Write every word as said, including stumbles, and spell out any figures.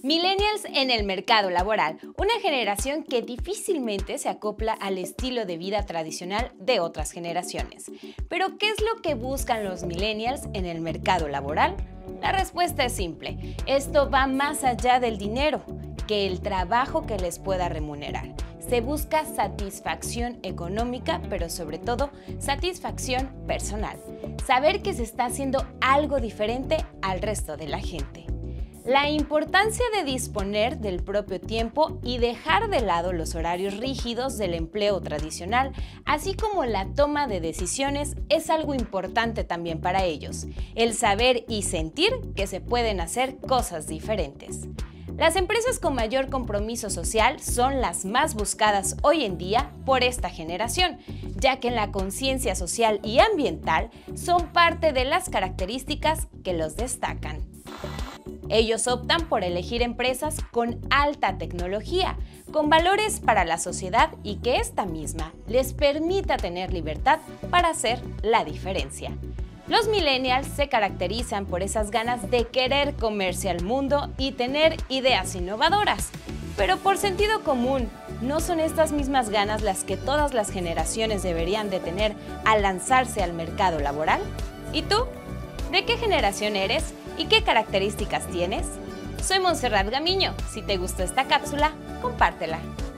Millennials en el mercado laboral, una generación que difícilmente se acopla al estilo de vida tradicional de otras generaciones. Pero, ¿qué es lo que buscan los millennials en el mercado laboral? La respuesta es simple. Esto va más allá del dinero, que el trabajo que les pueda remunerar. Se busca satisfacción económica, pero sobre todo satisfacción personal. Saber que se está haciendo algo diferente al resto de la gente. La importancia de disponer del propio tiempo y dejar de lado los horarios rígidos del empleo tradicional, así como la toma de decisiones, es algo importante también para ellos. El saber y sentir que se pueden hacer cosas diferentes. Las empresas con mayor compromiso social son las más buscadas hoy en día por esta generación, ya que en la conciencia social y ambiental son parte de las características que los destacan. Ellos optan por elegir empresas con alta tecnología, con valores para la sociedad y que esta misma les permita tener libertad para hacer la diferencia. Los millennials se caracterizan por esas ganas de querer comerse al mundo y tener ideas innovadoras. Pero por sentido común, ¿no son estas mismas ganas las que todas las generaciones deberían de tener al lanzarse al mercado laboral? ¿Y tú? ¿De qué generación eres y qué características tienes? Soy Montserrat Gamiño. Si te gustó esta cápsula, compártela.